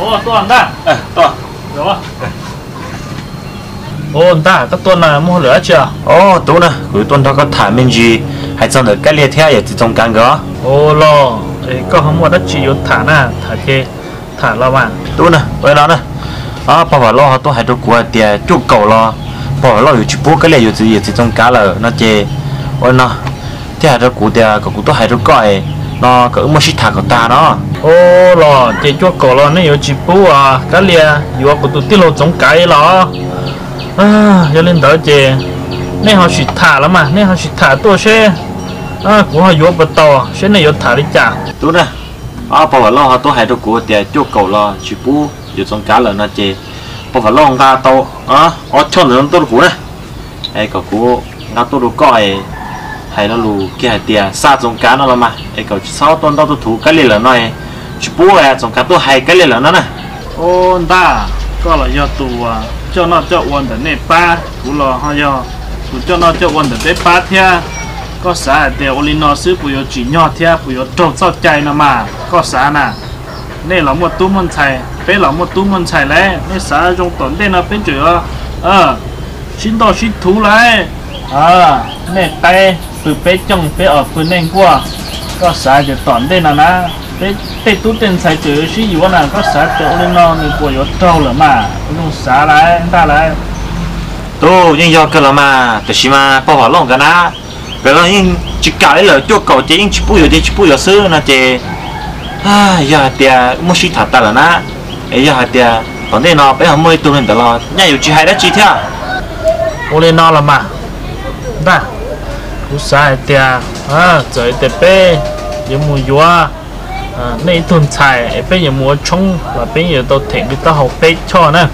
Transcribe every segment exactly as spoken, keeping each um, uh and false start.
ô tuần ta ờ to rồi ô ta cái tuần này mua lửa chưa ô tú nè cuối tuần đó có thả mình gì hay trong được cái liệt theo vậy thì trong càng gõ ô lo có không mua đất chỉ có thả nè thả chê thả lo mà tú nè với nó nè à bảo vào lo họ tôi hay tôi của tiền chụp cầu lo bảo vào loอยู่chụp cái liệtอยู่gì thì trong cá là nó chê ôi nó thế hay tôi của tiền có của tôi hay tôi coi nó cỡ mua xịt thả của ta đó ô lo chê chua cầu lo nó có chỉ bú à cái liệt có của tôi tiết lộ trong cái lo à giờ lên đó chê nên họ xịt thả lắm mà nên họ xịt thả tôi xe à của họ vô bờ tàu xe này có thả đi chả tú nè à bảo vào lo họ tôi hay tôi của tiền chụp cầu lo chụp búอยู่trong cá là nó chê bảo vào lo ông ta tàu à ở chọn được tôi của này ai có của nó tôi được coi hay nó lù kia tiền xa trong cá nó là mà ai có sáu tuần đó tôi thủ cái liền là nó chụp bú à trong cá tôi hay cái liền là nó nè ô ta có là do tù à cho nó cho uốn để nè ba cũng là họ do cho nó cho uốn để ba thia có xã để ô linh nó xứ bùi chỉ nhỏ thia bùi trộn sao chạy nó mà có xã nè nên là một túi môn chạy bé là một túi môn chạy lấy nên xã trong tuần đây nó bên chữ ờ xin đồ xin thú lấy à nên tay từ bé trong bé ở phương nên qua có xã để tuần đây là nè bé bé túi tiền chạy chữ xí gì vậy có xã để ô linh nó người bùi trâu là mà nó xã lại ta lại tôi nhưng do cái là mà từ xí mà bảo vào lòng cái na cái đó nhưng chỉ cả đấy là cho cậu chỉ chỉ bùi thì chỉ bùi xứ là chỉ à giờ thì mua xí thật ta là na ấy giờ thì còn đây nó bây giờ mới tu lên đó là nhà yêu chỉ hay đó chỉ theo ô lên nó là mà ta cú sai thì à trời thì bé giờ mua gió à này tuần chạy bé giờ mua trống và bé giờ tôi thèm đi tao học bé cho nè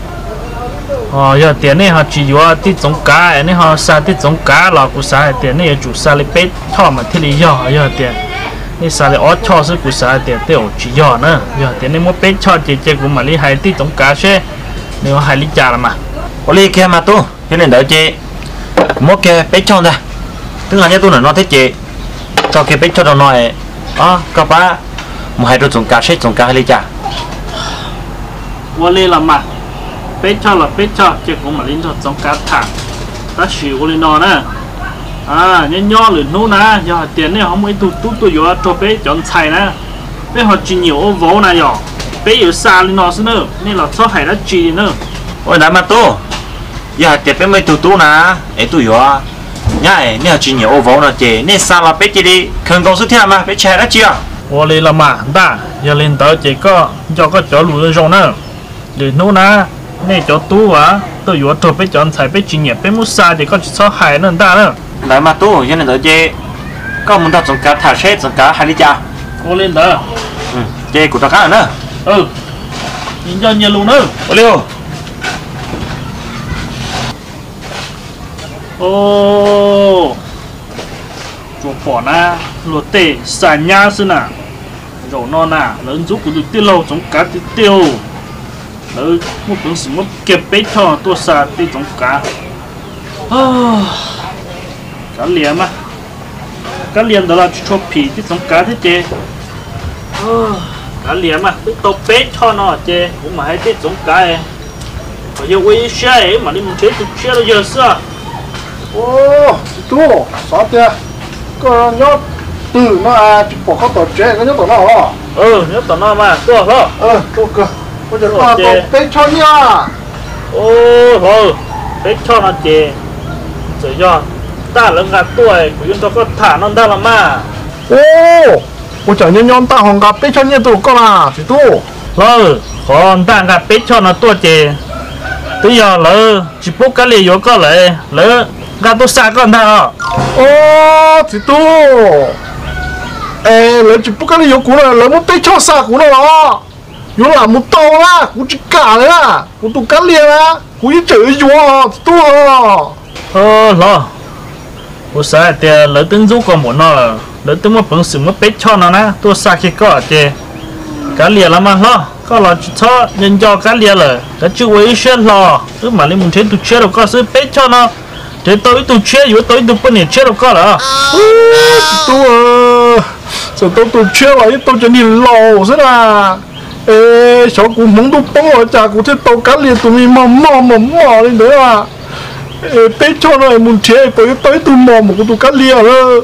ờ giờ tiền này họ chỉ gió tí giống cá này họ sa tí giống cá là cú sai tiền này chủ sa lấy bé cho mà thì lý do giờ tiềnนี่สาเลยอดชอซึ่งกูสาเดียวเดียวจียอนะยอเดี๋ยวนี้มันเป็นชอเจเจกูมาลีไฮที่ตรงกาเช่เนี่ยไฮลิจาละมาโอลีแค่มาตู้ที่เล่นเดี๋ยวเจมดแกเป็นชอนะถึงหลังจากตู้หน่อยนอนเทเจก็แกเป็นชอเราหน่อยอ๋อก็ป้ามาให้ตัวตรงกาเช่ตรงกาไฮลิจาวันนี้ละมาเป็นชอละเป็นชอเจกูมาลีนตรงกาถังถ้าชิวเลยนอนนะà nhân nho lửa nô na giờ tiền này không mấy tụt tụt tụt giờ cho bé chọn xài na bé họ chỉ nhiều ô vố na giờ bé yếu xa lên nó nữa nên là cho hay là chỉ nữa ôi nãy mà tô giờ tiền bé mấy tụt tụt na ấy tụt giờ nhảy nên chỉ nhiều ô vố na chị nên xa là bé chỉ đi không công sức theo mà bé chạy đã chưa ô lên là mà ta giờ lên tới chỉ có cho có chỗ lửa rồi nữa lửa nô na nên chỗ tú à tôi giờ cho bé chọn xài bé chỉ nhiều bé muốn xa thì có cho hay nữa ta nữa lại mà tu cho nên đỡ chơi có muốn tập trong cá thả xét trong cá hai lít cha cô lên đó ừ chơi của tao cá nữa ừ nhìn cho nhiều luôn nữa ô liêu ô chỗ bỏ na lột tê xả nhá xưa nè rồi non nè lớn giúp của tôi tiêu lâu trong cá tiêu tiêu lớn một cuốn súng một kẹp bét cho tôi xả tiêu trong cá cá liềm á cá liềm đó là cho phì tí sống cá thế chê cá liềm á cứ tàu bét cho nó chê cũng mà hay tí sống cá ấy bây giờ quay xe ấy mà đi một chế tục xe đâu giờ sao ô chú sao thế có nhớ từ nó à chỉ bỏ khóc tàu chế có nhớ tàu nó hả ừ nhớ tàu nó mà tôi hả ờ tôi cơ bây giờ tàu bét cho nha ô thôi bét cho nó chê rồi do ta là ngã tuổi của chúng ta có thả non ta là mà ô tôi chẳng nhân nhân ta hồng gặp bế cho nhân tụ con à thì tu ừ còn ta gặp bế cho nó tuổi chè bây giờ lỡ chỉ bốc cái gì vô có lẽ lỡ gà tôi xa con ta à ô thì tu ê lỡ chỉ bốc cái gì vô cũ là lỡ muốn bế cho xa cũ là đó vô là một tàu á cũ chỉ cả đấy à cũ tụ cá liền á cũ chỉ chửi vô thì tu à ờ lo我啥的，老等如果没那，老等我本事我别抢了呢，多啥去搞的，干裂了嘛咯，搞了就操，人家干裂了，那就危险了，这嘛你目前都缺了，搞是别抢了，这到一都缺，有到一都不能缺了搞了， 多啊，这都都缺了，一都叫你老是啦， ê cháu cũng muốn tụ bông ở chả cũng thế tàu cá liền tụi mình mò mò mò mò lên đấy à ê bé cho nó muốn chơi bởi tới tụi mò một tụ cá liền rồi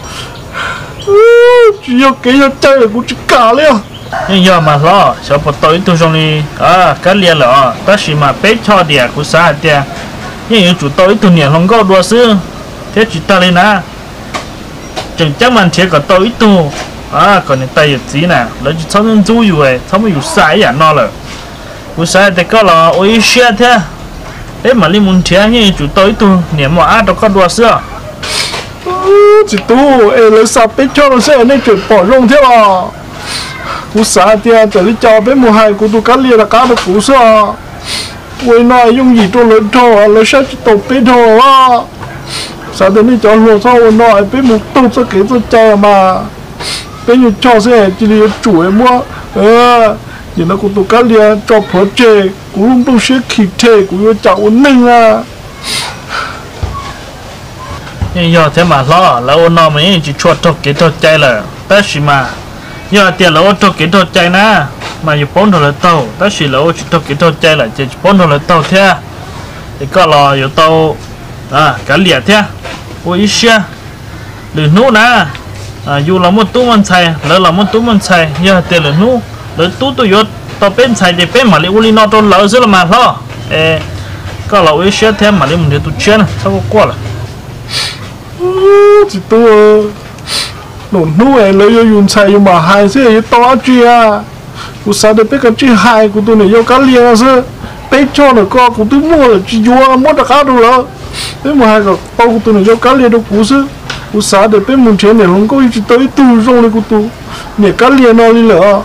chỉ có cái cho chơi là cũng chỉ cả liền nhưng giờ mà lo sao bắt tới tụi trong đi à cá liền là ta chỉ mà bé cho địa cũng sao địa nhưng chủ tới tụi nhà không có đua xưa thế chỉ ta lên à chẳng chắc mình chỉ có tới tụi à còn những tay gì nè lấy chỉ sáu nhân chú rồi sáu mươi sai à nó là cũng sai thì có là ôi xe thế thế mà đi muốn chơi như chủ tới tụi nhà mà ai đâu có đua xưa chỉ tu ê lấy sao bé cho nó sẽ nên chuyện bỏ rong thế à cú xả tiền trở đi cho bé mùa hai cú tu cá lia là cá được cú sao quay nói dùng gì cho lớn cho lấy sao chỉ tàu bé thôi à sao đến đi cho luôn sao nói bé một tàu sẽ kể cho chơi mà bé như cho sẽ chỉ đi chủ em mua ờ thì nó cú tu cá lia cho phở chè cú luôn bông sẽ khịt chè cú vô chảo nưng à nhưng giờ thế mà lo là ô nó mới chỉ cho cho cái cho chơi là ta chỉ mà giờ tiền là ô cho cái cho chơi nè mà giờ bốn đô la tàu ta chỉ là ô cho cái cho chơi là chỉ bốn đô la tàu thế thì có là giờ tàu à cả liệt thế ô ít xe lừa nô nè à dù là một tú mình xài lỡ là một tú mình xài giờ tiền là nô lỡ tú tôi giờ tàu bên xài thì bên mà lấy ô li nó tôi lỡ rồi mà lo ê có là ô ít xe thế mà lấy mình để tôi chơi nè sao có qua là chỉ tôi nổ nuôi lấy vô dùng xài dùng mà hai sẽ yi to chia cú sao để biết cái chi hai cú tôi này vô cá liền sao biết cho nó co cú tôi mua là chỉ vô mua được cá đâu rồi thế mà hai cái bao cú tôi này vô cá liền đâu cú sao cú sao để biết muốn chơi này không có chỉ tới tu rong này cú tôi này cá liền nó đi lỡ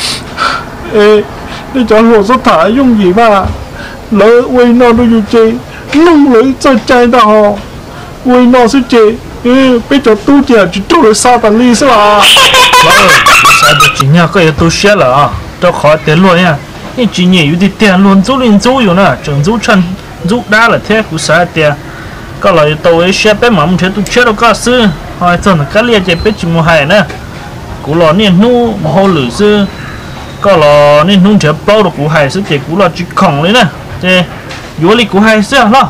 ê để cho hồ sơ thả dùng gì mà lỡ quay nó đâu dùng chơi nung lấy chơi chơi đâu quay nó sẽ chơi ê bây giờ tu chơi chỉ tu được sao tận ly sao à sao được chỉ nhau cái tu xe là cho khỏi tiền luôn nha nhưng chỉ nhiều thì tiền luôn租liền租อยู่nè整租趁租đa là thế cũng sao tiền có lại tàu ấy xe bé mà mình thấy tu xe đâu có sư hỏi chân là cái lia chơi bé chỉ mua hai nè cũng là nên nu một hồ lửa sư có là nên nu chơi bao được cũng hai sư chơi cũng là chỉ khổng đấy nè chơi vô lý cũng hai sư lo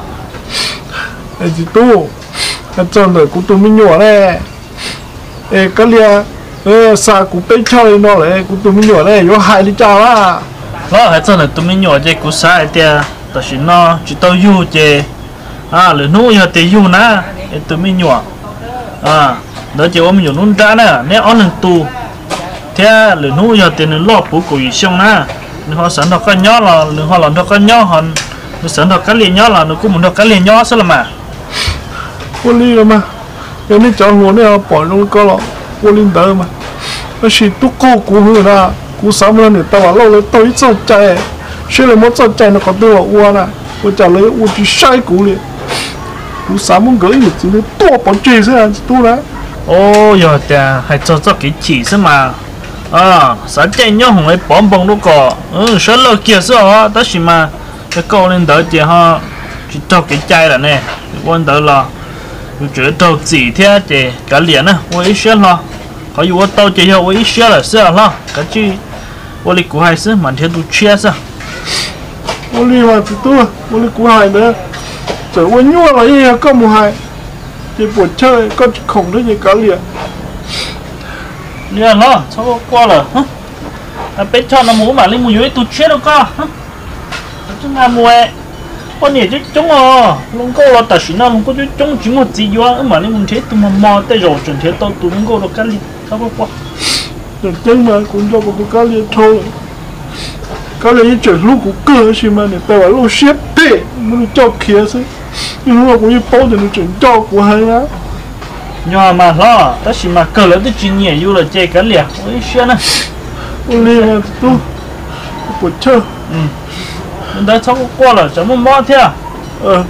ê chỉ tu cái chân rồi cũng tu mình nhỏ này ê cái lia ê sao cũng bé chơi nó lại cũng tu mình nhỏ này vô hai đi chào á đó hay chân là tụi mình nhỏ chơi cũng sai tiềnแต่ฉันเนาะchỉ tao yêu chơi à lửa nụ giờ tiền yêu nè tụi mình nhỏ à đó chỉ ôm nhiều nút ra nè nếu ăn lần tu thế lửa nụ giờ tiền nó lọp bố của gì xong nè nếu họ sẵn được cái nhỏ là nếu họ làm được cái nhỏ họ nếu sẵn được cái liền nhỏ là nó cũng muốn được cái liền nhỏ sao mà vô lý rồi mà cái này cháu luôn này bỏ trong cái lọ vô lý đỡ mà nó chỉ tu cô cú nữa nè cú sáng lên để tao vào lâu lấy tao ít sao chạy xe là một sao chạy nó còn tôi là uo nè tôi trả lời uo chỉ sai cú liền cú sáng muốn gửi được chỉ nó to bỏ chơi thế tu đấy ô giờ thì hay cho cho cái chỉ xem mà à sáng chạy nhau không phải bom bom đâu có ừ sáng lâu kia sao đó chỉ mà cái câu lên đỡ thì ha chỉ cho cái chai là nè quan đỡ là tôi chỉ cho chỉ thế thì cả liền á tôi ít xe lo có dù tôi chỉ cho tôi ít xe là sao lo cái chi tôi lịch của hai xứ mà theo tôi chia sao vô lý mà tu vô lý cú hai nữa trời ơi nhua là gì có một hai thì buổi chơi có khổng đấy gì cả liền liền lo sao qua rồi hả bé cho nó mũ mà lên mũ dưới tôi chết đâu có hả chúng ta mua con này chứ chúng à luôn có là tại sao nó luôn có chứ chúng chỉ một gì đó mà lên muốn chết tôi mà mò tới rồi chuẩn thế tôi tôi luôn có được cái gì sao có qua rồi chân mà cũng cho một cái liền thôi cái liền chuyển lúc cũng cơ chứ mà để tao vào lúc xếp tệ muốn cho kia chứ nhưng mà cũng như bao giờ nó chuyển cho của hai á nhỏ mà lo ta chỉ mà cờ lớn tới chuyện nhẹ yêu là chơi cái liền ôi xưa nè ôi liền tu buổi chơi ừ mình đã xong qua rồi chẳng muốn mò thế à ờ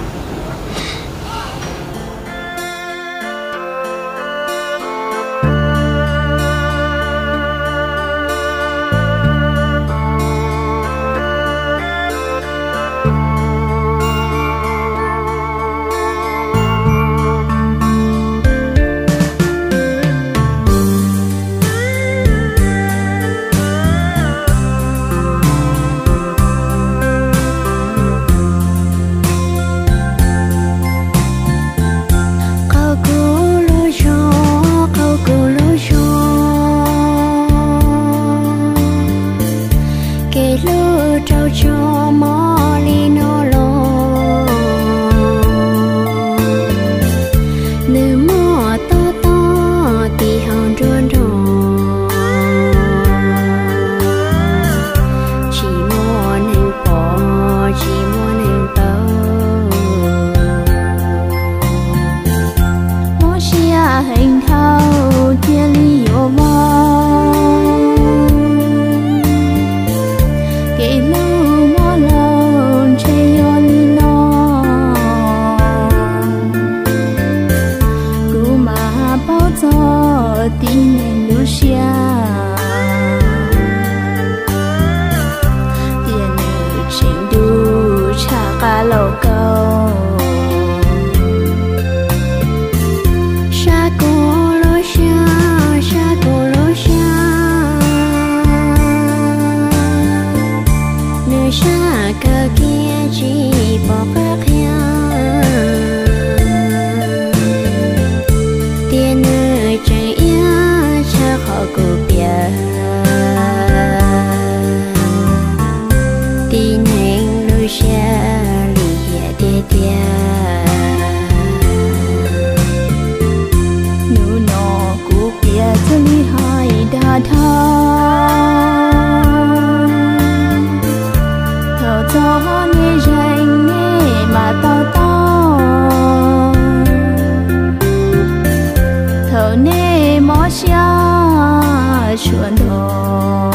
chuồn đó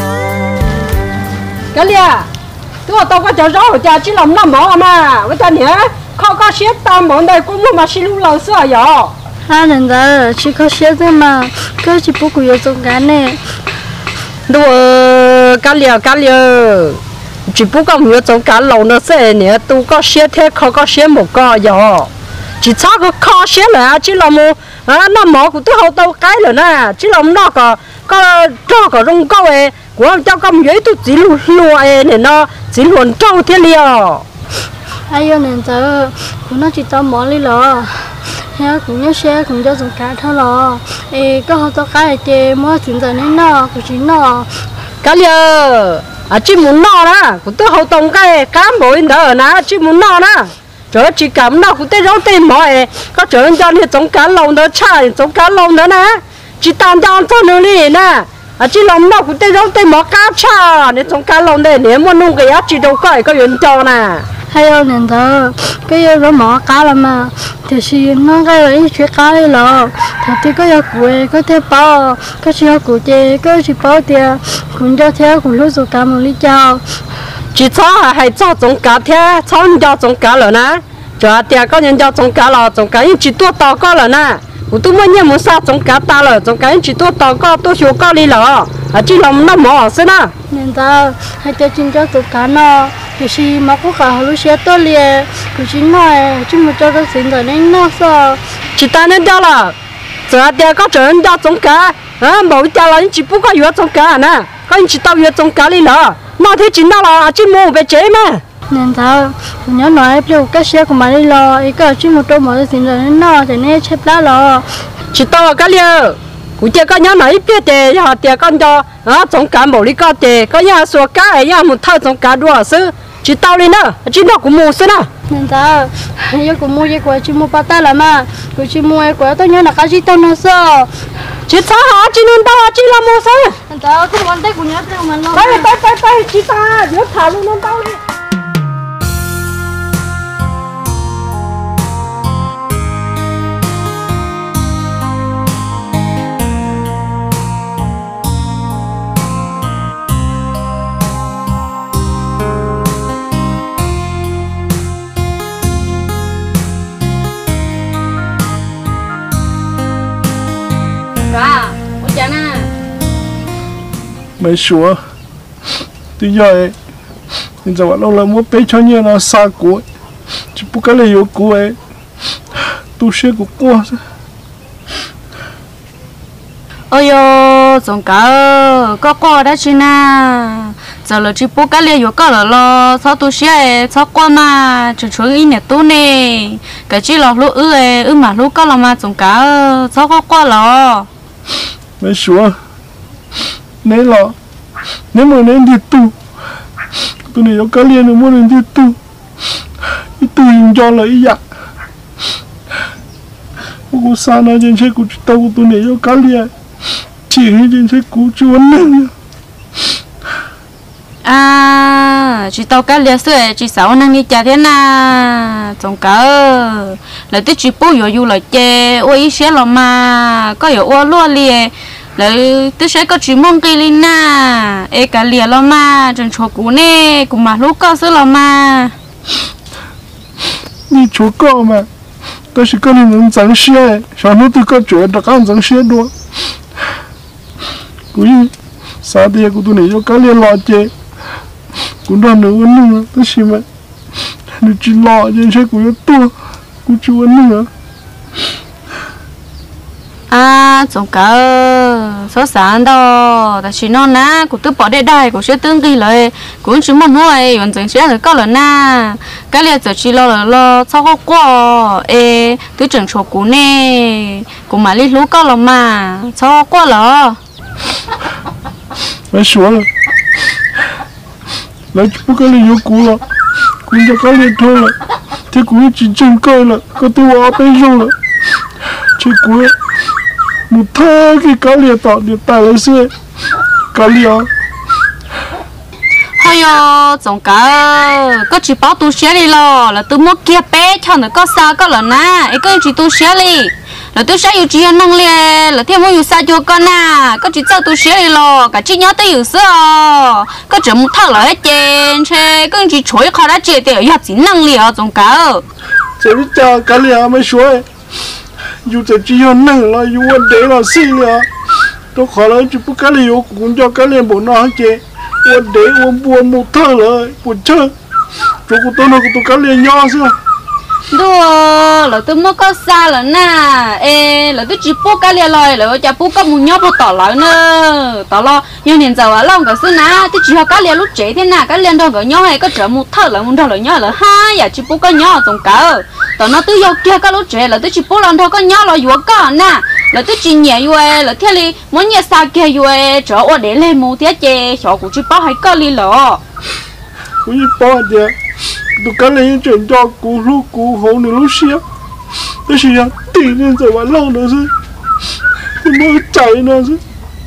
cái lia tôi tao có cho rõ cha chỉ làm năm mỏ mà cái cha nhé khó có xếp tam món đây cũng mua mà xin lúc lâu xưa rồi ha nên là chỉ có xếp thôi mà cái chỉ bố của tôi cái này đồ cái lia cái lia chỉ bố có nhiều trong cái lâu nó sẽ nhé tôi có xếp thế khó có xếp một cái rồi chỉ chắc có khó xếp là chỉ làm một à năm mỏ của tôi hậu tao cái rồi nè chỉ làm nó có có cho có rong câu ấy của cho con dưới tôi chỉ luôn luôn ấy này nó chỉ luôn trâu thế liao ai yêu nên giờ cũng nó chỉ tao món đi lo ha cũng nhớ xe cũng cho dùng cá thôi lo ê có họ tao cái chè mua chuyện giờ nên nó cũng chỉ nó cái liao à chỉ muốn nó đó của tôi hậu tông cái cá bồi đỡ nè chỉ muốn nó đó trời chỉ cảm nó của tôi rau tên mọi có trời cho nên giống cá lồng đó chai giống cá lồng đó nè chỉ tan cho cho nó đi nè à chỉ lòng nó cũng tên giống tên mỏ cá cha nên trong cá lồng đây nếu muốn nuôi cái á chỉ đâu có có chuyện cho nè hay yêu nên giờ cái yêu nó mỏ cá là mà thì chỉ nó cái ấy chuyện cá đi lo thì thì có yêu cuội có theo bao có chỉ yêu cuội chè có chỉ bao tiền cũng cho theo cũng lúc rồi cá một lý chào chỉ cho hay cho trong cá thế cho cho trong cá rồi nè cho tiền có nhân cho trong cá là trong cá chỉ tua to có rồi nè của tôi mới nhận một sao trong cá ta rồi trong cá chỉ tua to có tôi hiểu có đi rồi à chỉ lòng nó mỏ xí nè nên ta hay cho chính cho tụi cá nó thì chỉ mà có cả lúc xe tôi liền cũng chỉ nói chỉ một cho cái xin rồi nên nó sao chỉ ta nên cho là giờ tiền có chuyện cho trong cá à bảo cha là chỉ不có việc trong cá nè có chỉ tao việc trong cá đi rồi nó thế chỉ nó là chỉ mua về chế mà nên ta nhớ nói bây giờ cái xe của mày đi lo ý cái chỉ một trâu một cái xin rồi nên nó thì nên xếp lá lo chỉ tao cái liều cụ thể có nhớ nói biết để họ tiền con cho à trong cá một lý có để có nhà số cá ấy nhà một thao trong cá đua sư chỉ tao đi nữa chỉ nó cũng mua xí nè nên ta giờ cũng mua cái quầy chỉ mua ba ta là mà cũng chỉ mua cái quầy tôi nhớ là cái gì tao nó sao chỉ sao hả chỉ nên tao chỉ là mua xí nên ta cái vấn đề của nhớ tao mà lo tới tới tới tới chỉ ta nhớ thả luôn nên tao đi mấy số tuy giờ bây giờ bạn là muốn bé cho nhiều nó xa cuối chỉ不cái này有cuối tu sửa của qua ôi yo giống cả có qua đó chứ na giờ là chỉ bố cái này có cả là lo sao tu sửa sao qua mà chỉ chơi ít nhặt tu nè cái chỉ là lúc ư ư mà lúc có là mà giống cả sao có qua lo mấy số nếu là nếu mà nên đi tu tôi này có cái liền nó muốn đi tu đi tu dùng cho là ý dạ cô sa nó trên xe của tao của tôi này có cái liền chỉ hay trên xe của chú anh này à chỉ tao cái liền sữa chỉ sáu năng đi chả thế na giống cả là tôi chỉ bố yo yo là chè ôi xe là mà có yo ô luôn liền lấy tôi sẽ có chuyện mong cây linh na ê cả lìa lo mà chân chùa cũ nè cùng mà lúc có sữa lo mà đi chùa có mà tôi chỉ có nên dẫn xe sao nó tôi có chuyện đặc ăn dẫn xe đua cúi sao thì của tôi này có cái liền lo chè cũng đang nấu ăn nữa tôi chỉ mà nó chỉ lo trên xe của tôi của chú ăn nữa à giống cả số sản đó ta chỉ nói na của tôi bỏ đây đây của sẽ tương kỳ lại cũng chỉ mong nuôi hoàn toàn sẽ được có lần na cái này giờ chỉ lo là lo sau có qua ê tôi chẳng cho cú nè cũng mà đi lú có là mà sau qua là mấy số rồi lấy chút cái này vô cú là cũng cho cái này thôi là thế cũng chỉ chân coi là có tôi ở bên trong là chỉ cú một thơ cái cá lìa tọt để tài lấy xe cá lìa hay yo giống cả có chỉ bảo tu sửa đi lo là tôi muốn kia bé cho nó có sao có lần na ấy có chỉ tu sửa đi là tôi sẽ yêu chị năng liền là thêm yêu sao cho con à có chỉ cho tôi sẽ lo cả chị nhớ tôi yêu sao có chỉ một thằng là hết trên xe có chỉ chuối khó đã chơi thì yêu chỉ năng liền trong cả chỉ biết cho cái liền mới xuôi yêu chỉ chỉ yêu năng là yêu vấn đề là gì liền tôi khó là chỉ biết cái liền cũng cho cái liền bộ nó hết chơi vấn đề vấn buồn một thằng là buồn chơi chỗ của tôi nó của tôi cái liền nhỏ sao đùa là tôi mới có xa là na ê là tôi chỉ bố cái liền rồi là tôi bố cái muốn nhớ bố tỏ lại nữa tỏ lo nhưng hiện giờ ở lòng cái xưa na tôi chỉ học cái liền lúc trẻ thế nào cái liền đâu có nhớ hay có trở một thở là muốn thở là nhớ là hai giờ chỉ bố cái nhớ trong cả tỏ nó tôi học kia cái lúc trẻ là tôi chỉ bố lần thôi có nhớ là vừa có na là tôi chỉ nhẹ vừa là thế li muốn nhẹ xa kia vừa trở ở để lên một thế chè chỗ của chỉ bố hay có li lọ cũng như bố vậy tụi cái này chuyển cho cú lúc cú hậu nữa lúc xía tôi chỉ rằng tiền nên rồi mà lâu nữa chứ thì mới chạy nữa chứ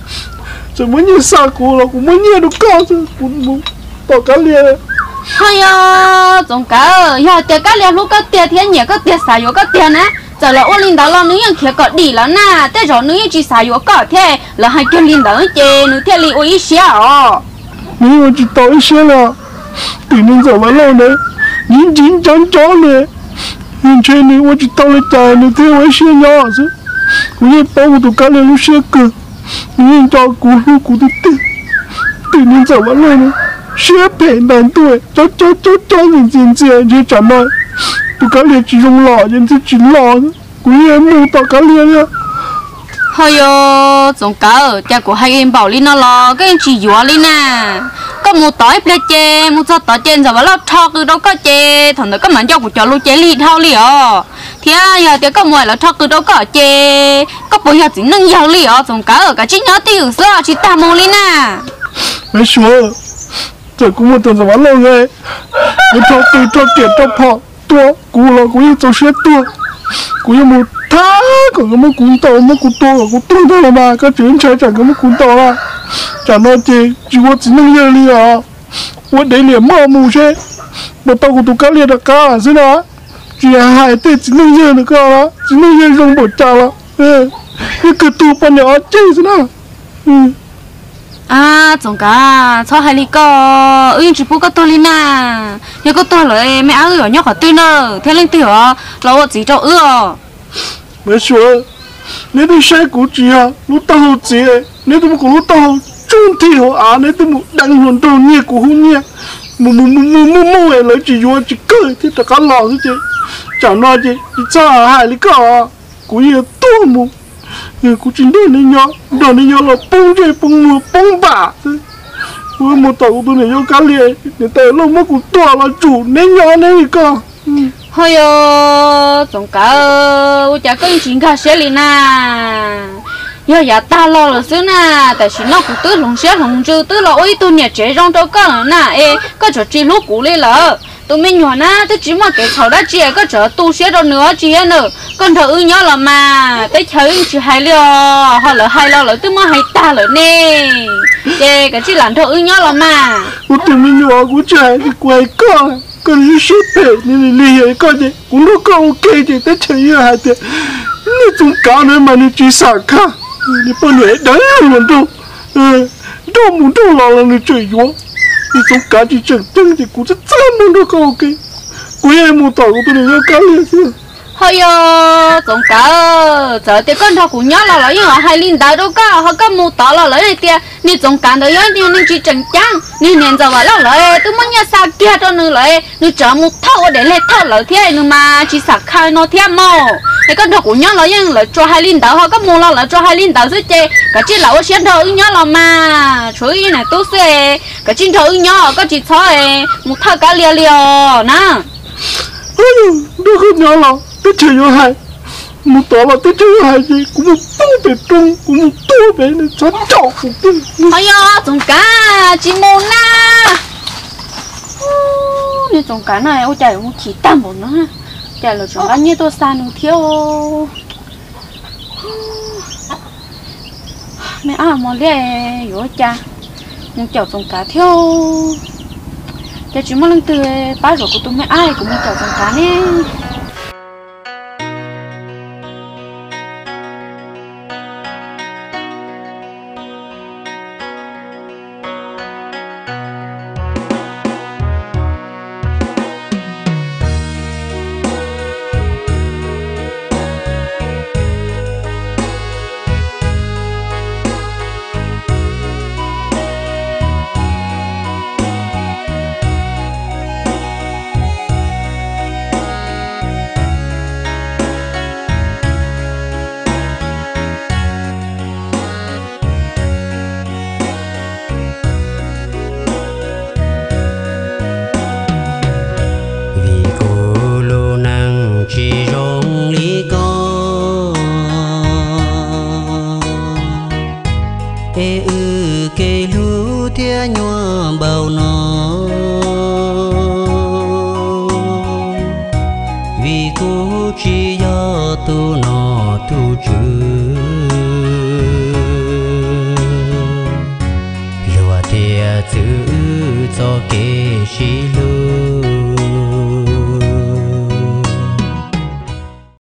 rồi mới như sao cú là cũng mới như được con chứ cũng muốn tao cái liền hay à trong cả giờ tiền cái liền lúc cái tiền thiên nhẹ cái tiền xài vô cái tiền á giờ là ô linh đó là nữ nhân kia có đi là na thế rồi nữ nhân chỉ xài vô có thế là hai cái linh đó chơi nữ thế li ô ít xía à nếu mà chỉ tao ít xía là tiền nên rồi mà lâu nữa nhìn chín chắn chó này nhìn trên này tôi chỉ tao lấy tài này theo ấy xe nhỏ chứ cũng như bao của tụi cá lên lúc xe cửa nhìn cho cú lúc cú tôi tiền tiền nên giờ vẫn lên xe bể đàn tuổi cho cho cho cho nhìn tiền tiền chứ chẳng nói tụi cá lên chỉ dùng lò nhưng chứ chỉ lò cũng như em mua tao cá lên nha hay yo trong cả ở cha của hai em bảo linh nó lo cái em chỉ dọa linh à có một tỏi ple chè một số tỏi trên rồi vào lót thọ cứ đâu có chè thằng nó có mảnh cho của cho lu chè li thao li à thì à giờ thì có mọi là thọ cứ đâu có chè có bây giờ chỉ nâng giàu li à trong cả ở cả chính nó tiêu sữa chỉ ta mong linh à mấy số giờ cũng một tuần rồi vào lâu rồi một thọ từ thọ tiền thọ phọ tua cú là cú như trong xe tua cú như một thá còn có một cuốn tàu một cuốn tàu có tung thôi mà cái chuyện chơi chẳng có một cuốn tàu là chẳng nói gì chỉ có chỉ năng lượng đi à tôi để liền mơ mù xe một tàu của tụi cá liền được cá là thế nào chỉ là hai tên chỉ năng lượng được cơ là chỉ năng lượng dùng bột trà là cái cái tụ bao nhỏ chơi thế nào à trong cả cho hai ly co ơi chỉ bố có tôi linh à nhớ có tôi rồi mẹ áo ở nhóc ở tôi nữa thế lên tiểu là chỉ cho ưa mấy số nếu tôi sai của chị à lúc tao học chị nếu tôi có lúc tao trung thì họ à nếu tôi một đăng hồn tôi nghe của hôn nghe mù mù mù mù mù mù ấy lấy chị vô chị cười thì tất cả lò thế chị chẳng nói chị chị cha hai lý cả của gì tôi mù người của chị đây này nhá đó này nhá là bông chơi bông mù bông bả với một tàu của tôi này vô cá liền để tới lúc mất của tôi là chủ nên nhá nên cả hay yo trong cả ơi chả có chuyện cả sẽ liền à giờ giờ ta lo là xứ na tại vì nó cũng tứ lồng xe lồng chưa tứ là ôi tôi nhà trẻ trong đó có là na ê có chỗ chi lúc cũ lên là tôi mới nhỏ na tôi chỉ mà cái thầu đã chia có chỗ tu xe đâu nữa chia nữa con thợ ư nhớ là mà tới thấy chỉ hay lo hoặc là hay lo là tôi mới hay ta rồi nè chê cái chỉ làm thợ ư nhớ là mà tôi tôi mới nhỏ của trẻ thì quay con con đi ship về nên đi hiểu con gì cũng nó có ok thì tới chơi như hai tiền nên chúng cá nữa mà nên chỉ sạc cả nên bao nhiêu đấy luôn đâu đâu muốn đâu là là nên chơi vô thì chúng cá chỉ chẳng chân thì cũng rất chán luôn đâu có ok quý em mua tỏi của tôi này cá liền chứ hay yo trong cả giờ thì con thằng cũng nhớ là lấy họ hay linh đại đâu cả họ có mua tỏi là lấy tiền nên trong cả đời thì nên chỉ chẳng chán nên nên giờ vào lấy tôi muốn nhớ sao kia cho nữa lấy nữa chở một thau để lấy thau lấy thế nữa mà chỉ sạc khai nó thêm mò cái con thằng cũng nhớ là nhưng là cho hai linh đại họ có mua là là cho hai linh đại chứ chơi cái chỉ là ở trên thau nhớ là mà chú ý này tôi sẽ cái trên thau nhớ có chỉ thôi một thau cá lia lia nè đâu có nhớ là tôi chơi vô hai một tổ là tôi chơi vô hai gì cũng một tô về trung cũng một tô về nên cho chọc một cái ôi yo trong cá chỉ môn na nên trong cá này ôi trời ơi chỉ tam một nữa trời là trong cá như tôi san nó thiếu mẹ à mà lẽ yo cha nhưng chậu trong cá thiếu cha chỉ muốn lần từ ba rồi của tôi mẹ ai cũng muốn chậu trong cá nè cây lúa tia nhua bầu nó vì cô chỉ do tu nó tu chữ lúa tia chữ cho kê chỉ